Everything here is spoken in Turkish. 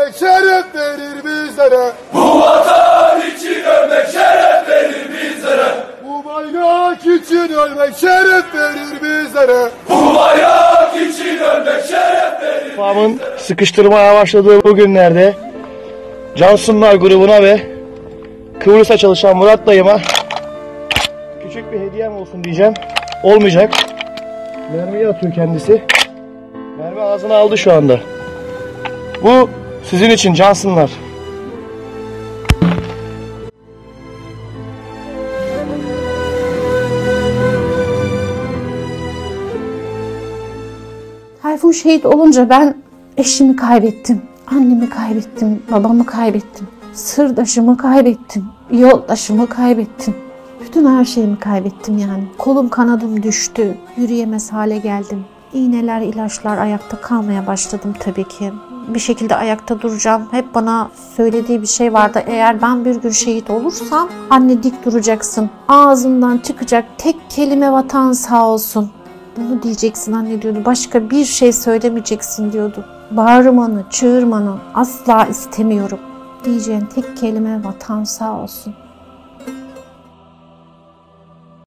ölmek şeref verir bizlere. Bu vatan için ölmek şeref verir bizlere. Bu bayrak için ölmek şeref verir bizlere. Bu bayrak için ölmek şeref verir bizlere. Babamın sıkıştırmaya başladığı bu günlerde Cansunlar grubuna ve Kıbrıs'a çalışan Murat dayıma küçük bir hediyem olsun diyeceğim. Olmayacak. Mermiyi atıyor kendisi. Mermi ağzına aldı şu anda. Bu sizin için Cansınlar. Tayfun şehit olunca ben eşimi kaybettim. Annemi kaybettim, babamı kaybettim. Sırdaşımı kaybettim, yoldaşımı kaybettim. Bütün her şeyimi kaybettim yani. Kolum kanadım düştü, yürüyemez hale geldim. İğneler, ilaçlar, ayakta kalmaya başladım tabii ki. Bir şekilde ayakta duracağım. Hep bana söylediği bir şey vardı. Eğer ben bir gün şehit olursam anne dik duracaksın. Ağzından çıkacak tek kelime vatan sağ olsun. Bunu diyeceksin anne diyordu. Başka bir şey söylemeyeceksin diyordu. Bağırmanı, çığırmanı asla istemiyorum. Diyeceğin tek kelime vatan sağ olsun.